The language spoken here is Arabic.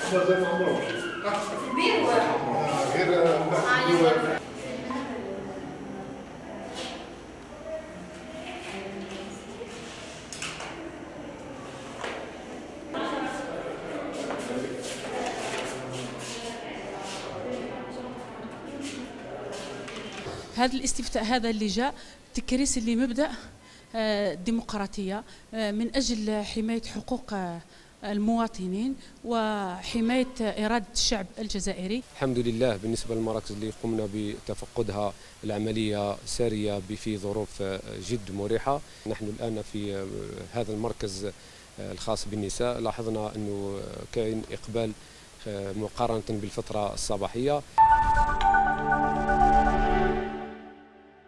مازال ما عمروش. كبير ولا؟ غير هذا الاستفتاء هذا اللي جاء تكريس اللي مبدأ ديمقراطية من أجل حماية حقوق المواطنين وحماية إرادة الشعب الجزائري. الحمد لله بالنسبة للمراكز اللي قمنا بتفقدها العملية سارية في ظروف جد مريحة. نحن الآن في هذا المركز الخاص بالنساء لاحظنا أنه كاين إقبال مقارنة بالفترة الصباحية.